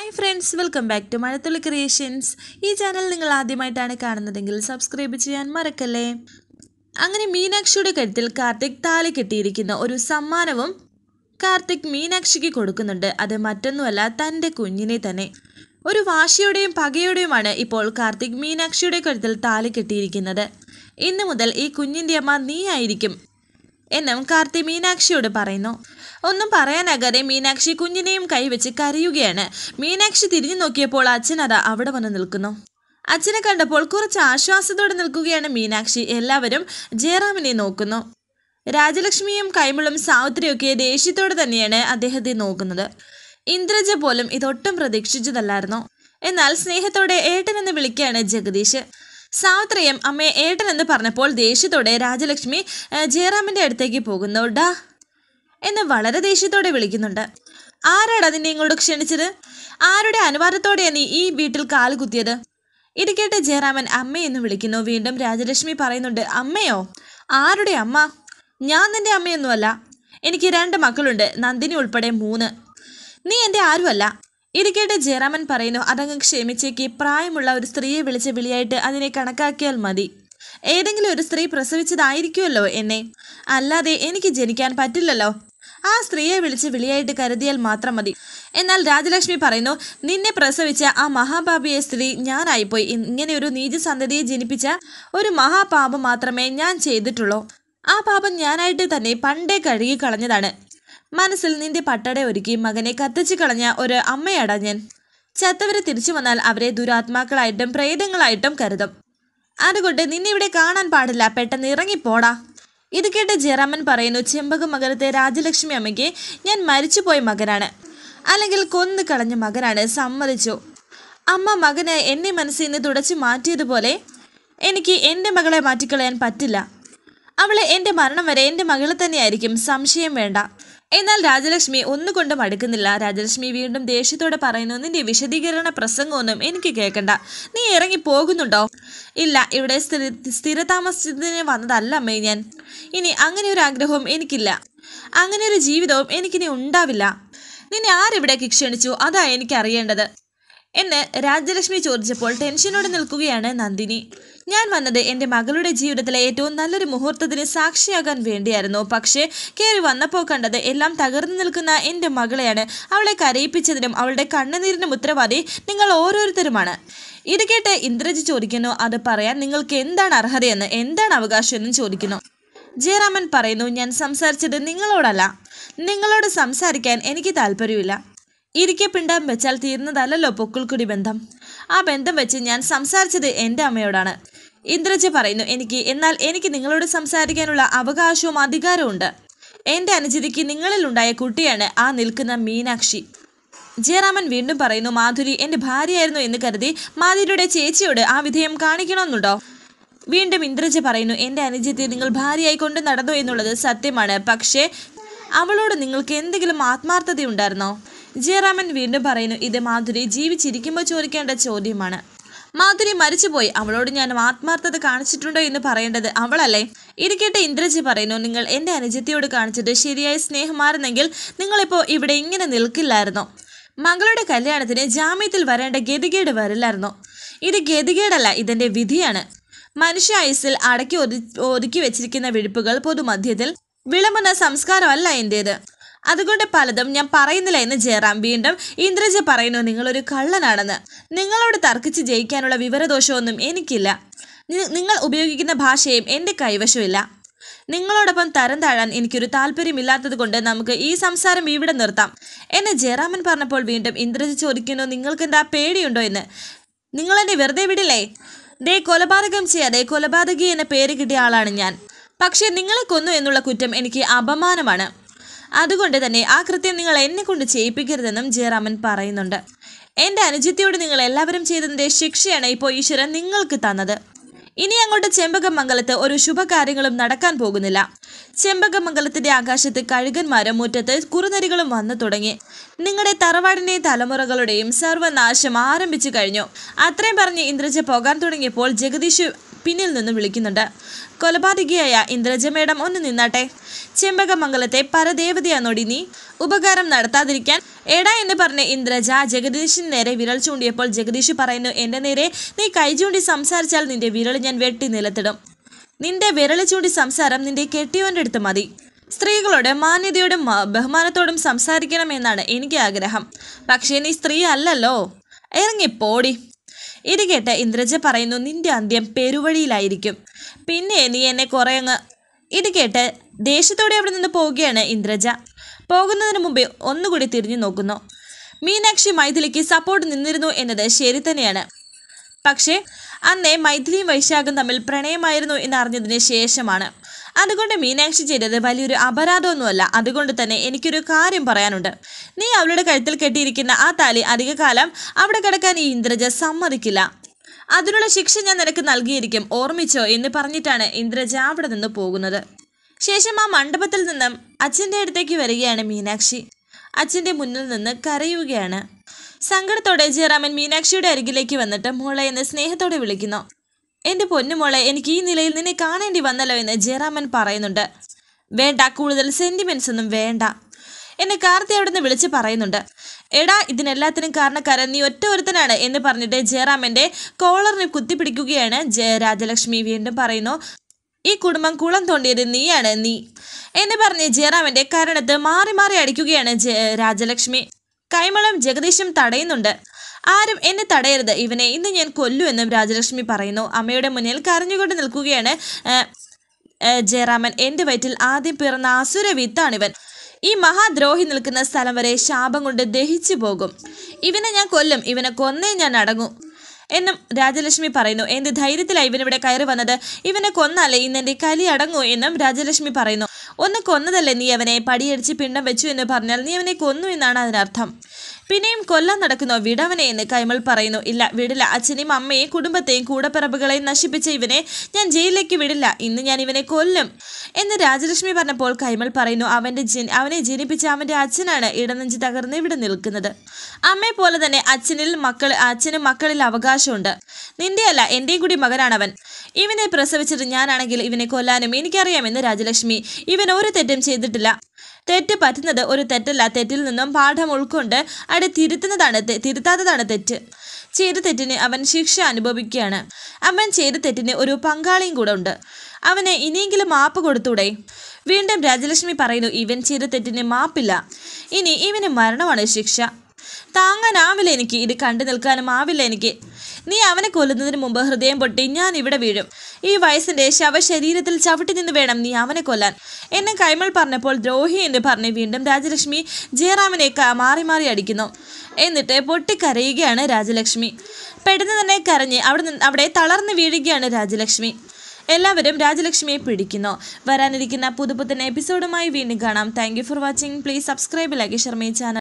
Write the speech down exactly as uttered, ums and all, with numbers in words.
Hi friends, welcome back to Mazhathulli creations. ഈ channel നിങ്ങൾ ആദ്യമായിട്ടാണ് കാണുന്നതെങ്കിൽ സബ്സ്ക്രൈബ് ചെയ്യാൻ മറക്കല്ലേ. അങ്ങനെ മീനാക്ഷിയുടെ കഴുത്തിൽ കാർത്തിക് താലി കെട്ടിയിരിക്കുന്ന ഒരു സമ്മാനവും കാർത്തിക് മീനാക്ഷിക്ക് കൊടുക്കുന്നുണ്ട്. അത് മറ്റൊന്നുമല്ല, തൻ്റെ കുഞ്ഞിനെ തന്നെ. ഒരു വാശിയുടെയും പകയുടെയുമാണ് ഇപ്പോൾ കാർത്തിക് മീനാക്ഷിയുടെ കഴുത്തിൽ താലി കെട്ടിയിരിക്കുന്നത്. ഇന്നു മുതൽ ഈ കുഞ്ഞിൻ്റെ അമ്മ നീ ആയിരിക്കും എന്നും കാർത്തി മീനാക്ഷിയോട് പറയുന്നു. ഒന്നും പറയാനാകാതെ മീനാക്ഷി കുഞ്ഞിനെയും കൈവച്ച് കരയുകയാണ്. മീനാക്ഷി തിരിഞ്ഞു നോക്കിയപ്പോൾ അച്ഛൻ അതാ അവിടെ വന്ന് നിൽക്കുന്നു. അച്ഛനെ കണ്ടപ്പോൾ കുറച്ച് ആശ്വാസത്തോടെ നിൽക്കുകയാണ് മീനാക്ഷി. എല്ലാവരും ജയറാമിനെ നോക്കുന്നു. രാജലക്ഷ്മിയും കൈമളും സാവിത്രിയൊക്കെ ദേഷ്യത്തോടെ തന്നെയാണ് അദ്ദേഹത്തെ നോക്കുന്നത്. ഇന്ദ്രജ പോലും ഇതൊട്ടും പ്രതീക്ഷിച്ചതല്ലായിരുന്നു. എന്നാൽ സ്നേഹത്തോടെ ഏട്ടൻ എന്ന് വിളിക്കുകയാണ് ജഗദീഷ്. സാവിത്രിയും അമ്മയെ ഏട്ടൻ എന്ന് പറഞ്ഞപ്പോൾ ദേഷ്യത്തോടെ രാജലക്ഷ്മി ജയറാമിൻ്റെ അടുത്തേക്ക് പോകുന്നു. ഡാ എന്ന് വളരെ ദേഷ്യത്തോടെ വിളിക്കുന്നുണ്ട്. ആരാടാ നിന്നെ ഇങ്ങോട്ട് ക്ഷണിച്ചത്? ആരുടെ അനുവാദത്തോടെയാണ് നീ ഈ വീട്ടിൽ കാല് കുത്തിയത്? ഇത് കേട്ട് ജയറാമൻ അമ്മയെന്ന് വിളിക്കുന്നു. വീണ്ടും രാജലക്ഷ്മി പറയുന്നുണ്ട്, അമ്മയോ? ആരുടെ അമ്മ? ഞാൻ നിന്റെ അമ്മയൊന്നുമല്ല. എനിക്ക് രണ്ട് മക്കളുണ്ട്, നന്ദിനി ഉൾപ്പെടെ മൂന്ന്. നീ എൻ്റെ ആരുമല്ല. ഇത് കേട്ട് ജയറാമൻ പറയുന്നു, അതങ്ങ് ക്ഷമിച്ചേക്ക്. പ്രായമുള്ള ഒരു സ്ത്രീയെ വിളിച്ച് വിളിയായിട്ട് അതിനെ കണക്കാക്കിയാൽ മതി. ഏതെങ്കിലും ഒരു സ്ത്രീ പ്രസവിച്ചതായിരിക്കുമല്ലോ എന്നെ, അല്ലാതെ എനിക്ക് ജനിക്കാൻ പറ്റില്ലല്ലോ. ആ സ്ത്രീയെ വിളിച്ച് വിളിയായിട്ട് കരുതിയാൽ മാത്രം മതി. എന്നാൽ രാജലക്ഷ്മി പറയുന്നു, നിന്നെ പ്രസവിച്ച ആ മഹാപാപിയെ സ്ത്രീ ഞാനായിപ്പോയി. ഇങ്ങനെ ഒരു നീചസന്തതിയെ ജനിപ്പിച്ച ഒരു മഹാപാപം മാത്രമേ ഞാൻ ചെയ്തിട്ടുള്ളൂ. ആ പാപം ഞാനായിട്ട് തന്നെ പണ്ടേ കഴുകി കളഞ്ഞതാണ്. മനസ്സിൽ നിന്റെ പട്ടട ഒരുക്കി മകനെ കത്തിച്ചു കളഞ്ഞ ഒരു അമ്മയാടാ ഞാൻ. ചത്തവരെ തിരിച്ചു വന്നാൽ അവരെ ദുരാത്മാക്കളായിട്ടും പ്രേതങ്ങളായിട്ടും കരുതും. അതുകൊണ്ട് നിന്നെ ഇവിടെ കാണാൻ പാടില്ല. പെട്ടെന്ന് ഇറങ്ങിപ്പോടാ. ഇത് കേട്ട് ജയറാമൻ പറയുന്നു, ചെമ്പകം മകരത്തെ രാജലക്ഷ്മി അമ്മയ്ക്ക് ഞാൻ മരിച്ചുപോയ മകനാണ്, അല്ലെങ്കിൽ കൊന്നു കളഞ്ഞ മകനാണ്. സമ്മതിച്ചു. അമ്മ മകന് എന്നെ മനസ്സിൽ നിന്ന് തുടച്ചു മാറ്റിയതുപോലെ എനിക്ക് എൻ്റെ മകളെ മാറ്റിക്കളയാൻ പറ്റില്ല. അവളെ എൻ്റെ മരണം വരെ എൻ്റെ മകളെ തന്നെയായിരിക്കും, സംശയം വേണ്ട. എന്നാൽ രാജലക്ഷ്മി ഒന്നുകൊണ്ടും അടുക്കുന്നില്ല. രാജലക്ഷ്മി വീണ്ടും ദേഷ്യത്തോടെ പറയുന്നു, നിന്റെ വിശദീകരണ പ്രസംഗമൊന്നും എനിക്ക് കേൾക്കണ്ട. നീ ഇറങ്ങി പോകുന്നുണ്ടോ? ഇല്ല, ഇവിടെ സ്ഥിര സ്ഥിരതാമസത്തിന് വന്നതല്ല അമ്മേ ഞാൻ. ഇനി അങ്ങനെ ഒരു ആഗ്രഹവും എനിക്കില്ല. അങ്ങനെ ഒരു ജീവിതവും എനിക്കിനി ഉണ്ടാവില്ല. നിന്നെ ആരിവിടേക്ക് ക്ഷണിച്ചു? അതാ എനിക്ക് അറിയേണ്ടത് എന്ന് രാജലക്ഷ്മി ചോദിച്ചപ്പോൾ ടെൻഷനോടെ നിൽക്കുകയാണ് നന്ദിനി. ഞാൻ വന്നത് എൻ്റെ മകളുടെ ജീവിതത്തിലെ ഏറ്റവും നല്ലൊരു മുഹൂർത്തത്തിന് സാക്ഷിയാകാൻ വേണ്ടിയായിരുന്നു. പക്ഷേ കയറി വന്നപ്പോൾ കണ്ടത് എല്ലാം തകർന്നു നിൽക്കുന്ന എൻ്റെ മകളെയാണ്. അവളെ കരയിപ്പിച്ചതിനും അവളുടെ കണ്ണുനീരിനും ഉത്തരവാദി നിങ്ങൾ ഓരോരുത്തരുമാണ്. ഇത് കേട്ട് ഇന്ദ്രജി ചോദിക്കുന്നു, അത് പറയാൻ നിങ്ങൾക്ക് എന്താണ് അർഹതയെന്ന്, എന്താണ് അവകാശമെന്നും ചോദിക്കുന്നു. ജയറാമൻ പറയുന്നു, ഞാൻ സംസാരിച്ചത് നിങ്ങളോടല്ല. നിങ്ങളോട് സംസാരിക്കാൻ എനിക്ക് താല്പര്യമില്ല. ഇരിക്കെ പിണ്ടം വെച്ചാൽ തീർന്നതല്ലോ പൊക്കിൾക്കുടി ബന്ധം. ആ ബന്ധം വെച്ച് ഞാൻ സംസാരിച്ചത് എൻ്റെ അമ്മയോടാണ്. ഇന്ദ്രജ പറയുന്നു, എനിക്ക് എന്നാൽ എനിക്ക് നിങ്ങളോട് സംസാരിക്കാനുള്ള അവകാശവും അധികാരവും ഉണ്ട്. എൻ്റെ അനുജതിക്ക് നിങ്ങളിൽ ഉണ്ടായ കുട്ടിയാണ് ആ നിൽക്കുന്ന മീനാക്ഷി. ജയറാമൻ വീണ്ടും പറയുന്നു, മാധുരി എൻ്റെ ഭാര്യയായിരുന്നു എന്ന് കരുതി മാധുരിയുടെ ചേച്ചിയോട് ആ വിധേയം കാണിക്കണമെന്നുണ്ടോ? വീണ്ടും ഇന്ദ്രജ പറയുന്നു, എൻ്റെ അനുജത്തെ നിങ്ങൾ ഭാര്യയായി കൊണ്ട് നടന്നു എന്നുള്ളത് സത്യമാണ്. പക്ഷേ അവളോട് നിങ്ങൾക്ക് എന്തെങ്കിലും ആത്മാർത്ഥതയുണ്ടായിരുന്നോ? ജയറാമൻ വീണ്ടും പറയുന്നു, ഇത് മാധുരി ജീവിച്ചിരിക്കുമ്പോൾ ചോദിക്കേണ്ട ചോദ്യമാണ്. മാധുരി മരിച്ചുപോയി, അവളോട് ഞാൻ ആത്മാർത്ഥത കാണിച്ചിട്ടുണ്ടോ എന്ന് പറയേണ്ടത് അവളല്ലേ? ഇരിക്കട്ടെ. ഇന്ദ്രജി പറയുന്നു, നിങ്ങൾ എൻ്റെ അനുജത്തിയോട് കാണിച്ചത് ശരിയായ സ്നേഹമായിരുന്നെങ്കിൽ നിങ്ങളിപ്പോൾ ഇവിടെ ഇങ്ങനെ നിൽക്കില്ലായിരുന്നു. മകളുടെ കല്യാണത്തിന് ജാമ്യത്തിൽ വരേണ്ട ഗതികേട് വരില്ലായിരുന്നു. ഇത് ഗതികേടല്ല, ഇതെൻ്റെ വിധിയാണ്. മനുഷ്യ ആയുസ്സിൽ അടക്കി ഒതു ഒതുക്കി വെച്ചിരിക്കുന്ന വിഴുപ്പുകൾ പൊതുമധ്യത്തിൽ വിളമ്പുന്ന സംസ്കാരമല്ല എൻ്റേത്. അതുകൊണ്ട് പലതും ഞാൻ പറയുന്നില്ല എന്ന് ജയറാം. വീണ്ടും ഇന്ദ്രജ പറയുന്നു, നിങ്ങളൊരു കള്ളനാണെന്ന്. നിങ്ങളോട് തർക്കിച്ച് ജയിക്കാനുള്ള വിവരദോഷമൊന്നും എനിക്കില്ല. നിങ്ങൾ ഉപയോഗിക്കുന്ന ഭാഷയും എൻ്റെ കൈവശമില്ല. നിങ്ങളോടൊപ്പം തരം താഴാൻ എനിക്കൊരു താല്പര്യമില്ലാത്തത് കൊണ്ട് നമുക്ക് ഈ സംസാരം ഇവിടെ നിർത്താം എന്ന് ജയറാമൻ പറഞ്ഞപ്പോൾ വീണ്ടും ഇന്ദ്രജ ചോദിക്കുന്നു, നിങ്ങൾക്ക് എന്താ പേടിയുണ്ടോ എന്ന്? നിങ്ങളെന്നെ വെറുതെ വിടില്ലേ? ദേ കൊലപാതകം ചെയ്യാതെ കൊലപാതകി എന്ന പേര് കിട്ടിയ ആളാണ് ഞാൻ. പക്ഷേ നിങ്ങളെ കൊന്നു എന്നുള്ള കുറ്റം എനിക്ക് അപമാനമാണ്. അതുകൊണ്ട് തന്നെ ആ കൃത്യം നിങ്ങൾ എന്നെ കൊണ്ട് ചെയ്യിപ്പിക്കരുതെന്നും ജയറാമൻ പറയുന്നുണ്ട്. എൻ്റെ അനുജത്തിയോട് നിങ്ങൾ എല്ലാവരും ചെയ്തതിൻ്റെ ശിക്ഷയാണ് ഇപ്പോൾ ഈശ്വരൻ നിങ്ങൾക്ക് തന്നത്. ഇനി അങ്ങോട്ട് ചെമ്പകമംഗലത്ത് ഒരു ശുഭകാര്യങ്ങളും നടക്കാൻ പോകുന്നില്ല. ചെമ്പകമംഗലത്തിൻ്റെ ആകാശത്ത് കഴുകന്മാരും മുറ്റത്ത് കുറുനരികളും വന്നു തുടങ്ങി. നിങ്ങളുടെ തറവാടിൻ്റെയും തലമുറകളുടെയും സർവനാശം ആരംഭിച്ചു കഴിഞ്ഞു. അത്രയും പറഞ്ഞ് ഇന്ദ്രജ പോകാൻ തുടങ്ങിയപ്പോൾ ജഗദീഷ് പിന്നിൽ നിന്ന് വിളിക്കുന്നുണ്ട്. കൊലപാതകിയായ ഇന്ദ്രജ മേഡം ഒന്ന് നിന്നാട്ടെ. ചെമ്പകമംഗലത്തെ പരദേവതയാണോടി നീ? ഉപകാരം നടത്താതിരിക്കാൻ. എടാ എന്ന് പറഞ്ഞ് ഇന്ദ്രജ ജഗദീഷിന് നേരെ വിരൽ ചൂണ്ടിയപ്പോൾ ജഗദീഷ് പറയുന്നു, എൻ്റെ നേരെ നീ കൈ ചൂണ്ടി സംസാരിച്ചാൽ നിന്റെ വിരൽ ഞാൻ വെട്ടി നിലത്തിടും. നിന്റെ വിരൽ ചൂണ്ടി സംസാരം നിന്റെ കെട്ടിയോൻ്റെ അടുത്ത് മതി. സ്ത്രീകളോട് മാന്യതയോടും ബഹുമാനത്തോടും സംസാരിക്കണമെന്നാണ് എനിക്ക് ആഗ്രഹം. പക്ഷേ നീ സ്ത്രീ അല്ലല്ലോ. ഇറങ്ങിപ്പോടി. ഇത് കേട്ട് ഇന്ദ്രജ പറയുന്നു, നിന്റെ അന്ത്യം പെരുവഴിയിലായിരിക്കും. പിന്നെ നീ എന്നെ കുറേ അങ്ങ്. ഇത് കേട്ട് ദേഷ്യത്തോടെ അവിടെ നിന്ന് പോവുകയാണ് ഇന്ദ്രജ. പോകുന്നതിന് മുമ്പേ ഒന്നുകൂടി തിരിഞ്ഞു നോക്കുന്നു. മീനാക്ഷി മൈഥിലിക്ക് സപ്പോർട്ട് നിന്നിരുന്നു എന്നത് ശരി തന്നെയാണ്. പക്ഷേ അന്നേ മൈഥിലിയും വൈശാഖും തമ്മിൽ പ്രണയമായിരുന്നു എന്നറിഞ്ഞതിന് ശേഷമാണ്. അതുകൊണ്ട് മീനാക്ഷി ചെയ്തത് വലിയൊരു അപരാധമൊന്നുമല്ല. അതുകൊണ്ട് തന്നെ എനിക്കൊരു കാര്യം പറയാനുണ്ട്. നീ അവളുടെ കഴുത്തിൽ കെട്ടിയിരിക്കുന്ന ആ താലി അധികകാലം അവിടെ കിടക്കാൻ ഈ ഇന്ദ്രജ സമ്മതിക്കില്ല. അതിനുള്ള ശിക്ഷ ഞാൻ നിനക്ക് നൽകിയിരിക്കും, ഓർമ്മിച്ചോ എന്ന് പറഞ്ഞിട്ടാണ് ഇന്ദ്രജ അവിടെ നിന്ന് പോകുന്നത്. ശേഷം ആ മണ്ഡപത്തിൽ നിന്നും അച്ഛൻ്റെ അടുത്തേക്ക് വരികയാണ് മീനാക്ഷി. അച്ഛൻ്റെ മുന്നിൽ നിന്ന് കരയുകയാണ്. സങ്കടത്തോടെ ജയറാമൻ മീനാക്ഷിയുടെ അരികിലേക്ക് വന്നിട്ട് മോളെ എന്ന് സ്നേഹത്തോടെ വിളിക്കുന്നു. എൻ്റെ പൊന്നുമോളെ, എനിക്ക് ഈ നിലയിൽ നിന്നെ കാണേണ്ടി വന്നല്ലോ എന്ന് ജയറാമൻ പറയുന്നുണ്ട്. വേണ്ട, കൂടുതൽ സെൻറ്റിമെൻറ്റ്സ് ഒന്നും വേണ്ട എന്നെ കാർത്തി അവിടെ നിന്ന് വിളിച്ച് പറയുന്നുണ്ട്. എടാ, ഇതിനെല്ലാത്തിനും കാരണക്കാരൻ നീ ഒറ്റ ഒരുത്തനാണ് എന്ന് പറഞ്ഞിട്ട് ജയറാമൻ്റെ കോളറിനെ കുത്തിപ്പിടിക്കുകയാണ് രാജലക്ഷ്മി. വീണ്ടും പറയുന്നു, ഈ കുടുംബം കുളം തോണ്ടിയത് നീയാണ് നീ എന്ന് പറഞ്ഞ് ജയറാമൻ്റെ കരണത്ത് മാറി മാറി അടിക്കുകയാണ് രാജലക്ഷ്മി. കൈമളും ജഗദീഷും തടയുന്നുണ്ട്. ആരും എന്നെ തടയരുത്, ഇവനെ ഇന്ന് ഞാൻ കൊല്ലു എന്നും രാജലക്ഷ്മി പറയുന്നു. അമ്മയുടെ മുന്നിൽ കരഞ്ഞുകൊണ്ട് നിൽക്കുകയാണ് ജയറാമൻ. എൻ്റെ വയറ്റിൽ ആദ്യം പിറന്ന അസുര വിത്താണിവൻ. ഈ മഹാദ്രോഹി നിൽക്കുന്ന സ്ഥലം വരെ ശാപം കൊണ്ട് ദഹിച്ചു പോകും. ഇവനെ ഞാൻ കൊല്ലും, ഇവനെ കൊന്നേ ഞാൻ അടങ്ങും എന്നും രാജലക്ഷ്മി പറയുന്നു. എന്ത് ധൈര്യത്തിലാണ് ഇവനിവിടെ കയറി വന്നത്? ഇവനെ കൊന്നാലേ ഇന്ന് എൻ്റെ കലി അടങ്ങൂ എന്നും രാജലക്ഷ്മി പറയുന്നു. ഒന്ന് കൊന്നതല്ലേ നീ അവനെ? പടിയടിച്ച് പിണ്ടം വെച്ചു എന്ന് പറഞ്ഞാൽ നീ അവനെ കൊന്നു എന്നാണ് അതിനർത്ഥം. പിന്നെയും കൊല്ലാൻ നടക്കുന്നോ? വിടവനെ എന്ന് കൈമൾ പറയുന്നു. ഇല്ല, വിടില്ല. അച്ഛനെയും അമ്മയെയും കുടുംബത്തെയും കൂടപ്പിറപ്പുകളെയും നശിപ്പിച്ച ഇവനെ ഞാൻ ജയിലിലേക്ക് വിടില്ല. ഇന്ന് ഞാൻ ഇവനെ കൊല്ലും എന്ന് രാജലക്ഷ്മി പറഞ്ഞപ്പോൾ കൈമൾ പറയുന്നു, അവൻ്റെ ജനി അവനെ ജനിപ്പിച്ച അവൻ്റെ അച്ഛനാണ് ഇടനെഞ്ച് തകർന്ന് ഇവിടെ നിൽക്കുന്നത്. അമ്മയെ പോലെ തന്നെ അച്ഛനിൽ മക്കൾ അച്ഛനും മക്കളിൽ അവകാശമുണ്ട്. നിന്റെ അല്ല, എൻ്റെയും കൂടി മകനാണവൻ. ഇവനെ പ്രസവിച്ചിട്ട് ഞാനാണെങ്കിൽ ഇവനെ കൊല്ലാനും എനിക്കറിയാമെന്ന് രാജലക്ഷ്മി. ഇവൻ ഒരു തെറ്റും ചെയ്തിട്ടില്ല. തെറ്റ് പറ്റുന്നത് ഒരു തെറ്റല്ല, തെറ്റിൽ നിന്നും പാഠം ഉൾക്കൊണ്ട് അവിടെ തിരുത്തുന്നതാണ് തിരുത്താത്തതാണ് തെറ്റ്. ചെയ്ത തെറ്റിന് അവൻ ശിക്ഷ അനുഭവിക്കുകയാണ്. അവൻ ചെയ്ത തെറ്റിന് ഒരു പങ്കാളിയും കൂടെ ഉണ്ട്. അവന് ഇനിയെങ്കിലും മാപ്പ് കൊടുത്തൂടെ? വീണ്ടും രാജലക്ഷ്മി പറയുന്നു, ഇവൻ ചെയ്ത തെറ്റിന് മാപ്പില്ല, ഇനി ഇവന് മരണമാണ് ശിക്ഷ. താങ്ങാനാവില്ല എനിക്ക്, ഇത് കണ്ടു നിൽക്കാനും ആവില്ല എനിക്ക്. നീ അവനെ കൊല്ലുന്നതിന് മുമ്പ് ഹൃദയം പൊട്ടി ഞാൻ ഇവിടെ വീഴും. ഈ വയസ്സിൻ്റെ ശവശരീരത്തിൽ ചവിട്ടി നിന്ന് വേണം നീ അവനെ കൊല്ലാൻ എന്നെ കൈമൾ പറഞ്ഞപ്പോൾ ദ്രോഹി എന്ന് പറഞ്ഞ് വീണ്ടും രാജലക്ഷ്മി ജയറാമിനെ മാറി മാറി അടിക്കുന്നു. എന്നിട്ട് പൊട്ടിക്കരയുകയാണ് രാജലക്ഷ്മി. പെട്ടെന്ന് തന്നെ കരഞ്ഞ് അവിടെ നിന്ന് അവിടെ തളർന്ന് വീഴുകയാണ് രാജലക്ഷ്മി. എല്ലാവരും രാജലക്ഷ്മിയെ പിടിക്കുന്നു. വരാനിരിക്കുന്ന പുതുപുത്തൻ എപ്പിസോഡുമായി വീണ്ടും കാണാം. Thank you for watching. Please subscribe, like, share my channel.